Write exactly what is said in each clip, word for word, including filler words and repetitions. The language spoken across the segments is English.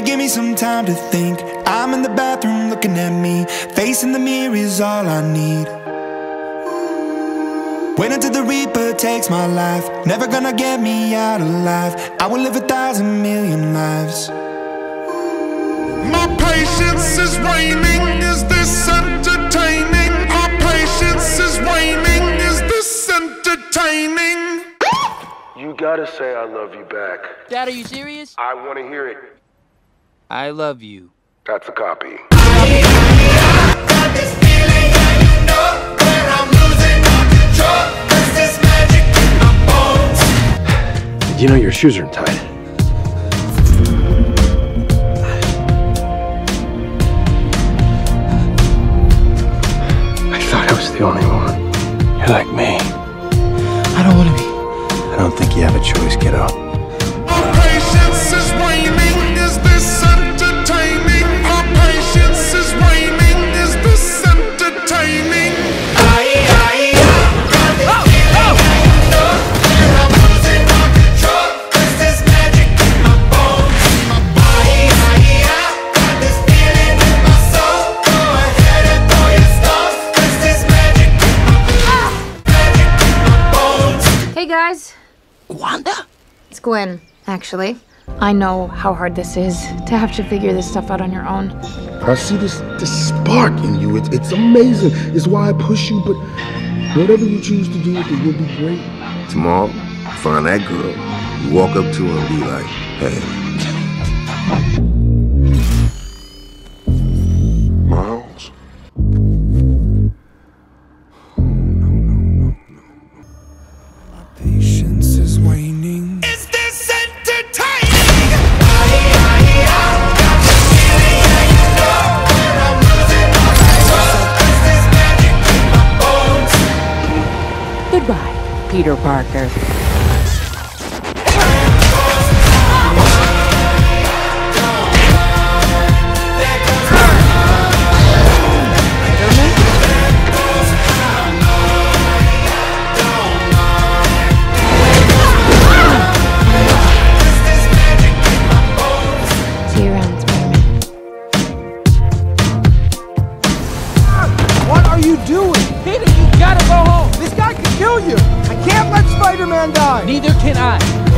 Baby, give me some time to think. I'm in the bathroom looking at me. Facing the mirror is all I need. Wait until the Reaper takes my life. Never gonna get me out alive. I will live a thousand million lives. My patience is waning. Is this entertaining? My patience is waning. Is this entertaining? You gotta say I love you back. Dad, are you serious? I wanna hear it. I love you. That's a copy. You know your shoes are tied. I thought I was the only one. You're like me. I don't want to be. I don't think you have a choice, kiddo. Our patience is waning. Is this entertaining? Our patience is waning. Is this entertaining? Aye, aye, aye. Got this feeling, you know, and I'm losing all control. 'Cause there's magic in my bones, in my body. Aye, aye, aye. Got this feeling in my soul. Go ahead and throw your stones. 'Cause there's magic in my bones, magic in my bones. Hey guys. Wanda? It's Gwen, actually. I know how hard this is to have to figure this stuff out on your own. I see this this spark in you. It's it's amazing. It's why I push you, but whatever you choose to do with it will be great. Tomorrow, find that girl. You walk up to her and be like, hey. Miles? Patience is waning. Is this entertaining? Goodbye, Peter Parker. See you around, Spiderman. What are you doing? Peter, you gotta go home. This guy could kill you. I can't let Spider-Man die. Neither can I.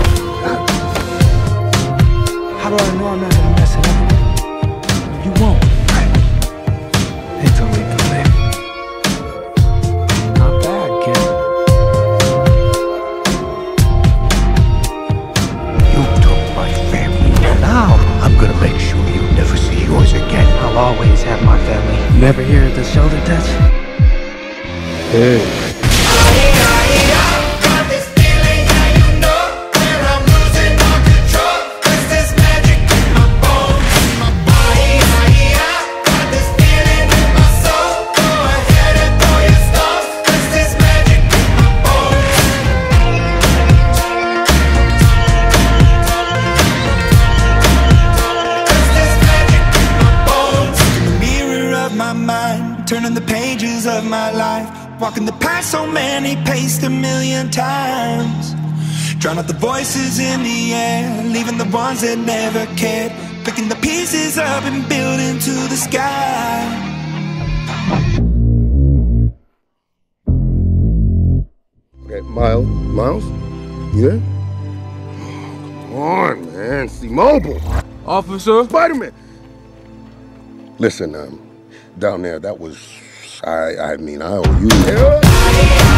How do I know I'm not gonna mess it up? You won't. It's only too late. Not bad, kid. You took my family. Now I'm gonna make sure you never see yours again. I'll always have my family. You ever hear the shoulder touch? Hey. Got this feeling, yeah, you know, where I'm losing all control. 'Cause there's magic in my bones, in my body. Got this feeling in my soul. Go ahead and throw your stones. 'Cause there's magic in my bones. Cause there's magic in my bones. In the mirror of my mind, turning the pages of my life. Walking the path so many paced a million times. Drown out the voices in the air, leaving the ones that never cared. Picking the pieces up and building to the sky. Okay, Miles, Miles, you there? Come on, man. See, mobile. Officer? Spider-Man. Listen, um, down there, that was, I, I mean, I owe you.